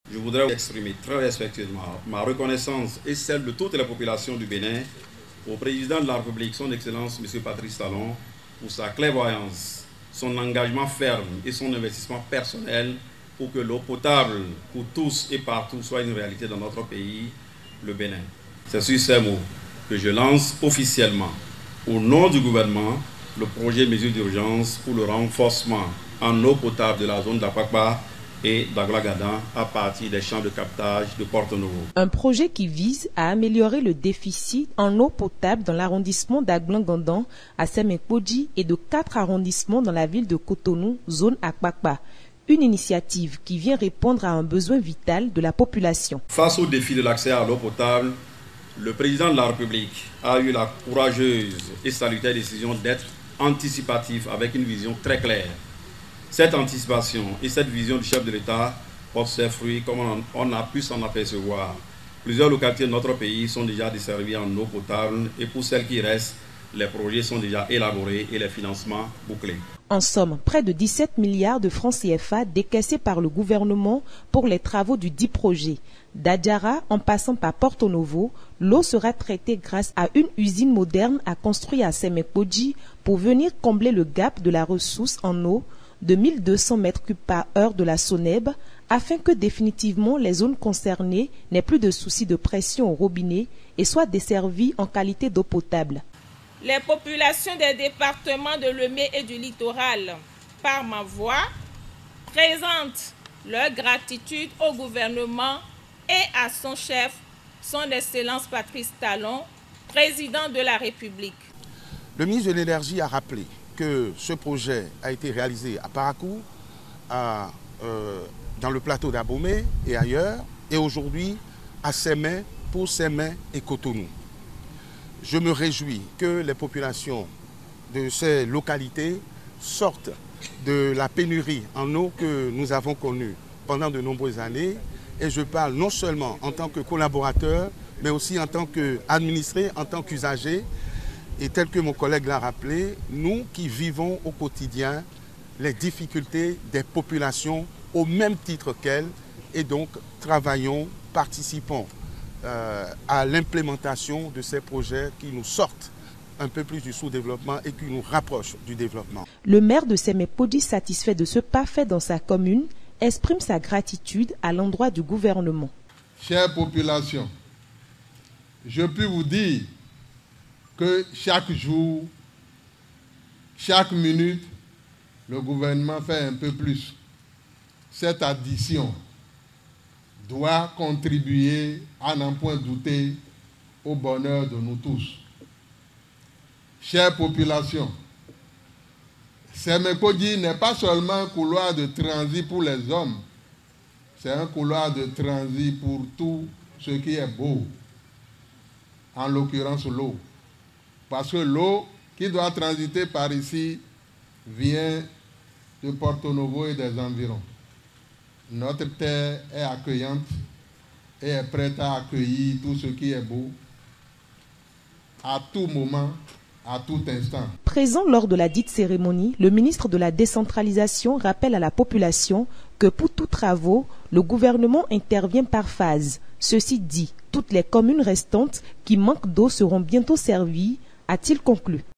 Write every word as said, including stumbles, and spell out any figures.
Je voudrais exprimer très respectueusement ma reconnaissance et celle de toute la population du Bénin au président de la République, son Excellence M. Patrice Talon, pour sa clairvoyance, son engagement ferme et son investissement personnel pour que l'eau potable pour tous et partout soit une réalité dans notre pays, le Bénin. C'est sur ces mots que je lance officiellement, au nom du gouvernement, le projet mesures d'urgence pour le renforcement en eau potable de la zone d'Apakpa et d'Aglagada à partir des champs de captage de Porto-Novo. Un projet qui vise à améliorer le déficit en eau potable dans l'arrondissement d'Aglangandan à Semekpodji et de quatre arrondissements dans la ville de Cotonou, zone Apakpa. Une initiative qui vient répondre à un besoin vital de la population. Face au défi de l'accès à l'eau potable, le président de la République a eu la courageuse et salutaire décision d'être anticipatif avec une vision très claire. Cette anticipation et cette vision du chef de l'État portent ses fruits comme on a pu s'en apercevoir. Plusieurs localités de notre pays sont déjà desservies en eau potable et pour celles qui restent, les projets sont déjà élaborés et les financements bouclés. En somme, près de dix-sept milliards de francs C F A décaissés par le gouvernement pour les travaux du dit projet. D'Adjara en passant par Porto-Novo, l'eau sera traitée grâce à une usine moderne à construire à Semekpodji pour venir combler le gap de la ressource en eau de mille deux cents mètres cubes par heure de la Soneb, afin que définitivement les zones concernées n'aient plus de soucis de pression au robinet et soient desservies en qualité d'eau potable. Les populations des départements de Lemay et du littoral, par ma voix, présentent leur gratitude au gouvernement et à son chef, son Excellence Patrice Talon, président de la République. Le ministre de l'Énergie a rappelé que ce projet a été réalisé à Parakou, à, euh, dans le plateau d'Abomey et ailleurs, et aujourd'hui à Sémé pour Sémé et Cotonou. Je me réjouis que les populations de ces localités sortent de la pénurie en eau que nous avons connue pendant de nombreuses années. Et je parle non seulement en tant que collaborateur, mais aussi en tant qu'administré, en tant qu'usager. Et tel que mon collègue l'a rappelé, nous qui vivons au quotidien les difficultés des populations au même titre qu'elles, et donc travaillons, participons euh, à l'implémentation de ces projets qui nous sortent un peu plus du sous-développement et qui nous rapprochent du développement. Le maire de Semekpodji, satisfait de ce pas fait dans sa commune, exprime sa gratitude à l'endroit du gouvernement. Chère population, je peux vous dire que chaque jour, chaque minute, le gouvernement fait un peu plus. Cette addition doit contribuer, à n'en point douter, au bonheur de nous tous. Chère population, Semekpodji n'est pas seulement un couloir de transit pour les hommes, c'est un couloir de transit pour tout ce qui est beau, en l'occurrence l'eau. Parce que l'eau qui doit transiter par ici vient de Porto-Novo et des environs. Notre terre est accueillante et est prête à accueillir tout ce qui est beau à tout moment, à tout instant. Présent lors de la dite cérémonie, le ministre de la décentralisation rappelle à la population que pour tous travaux, le gouvernement intervient par phase. Ceci dit, toutes les communes restantes qui manquent d'eau seront bientôt servies, a-t-il conclu.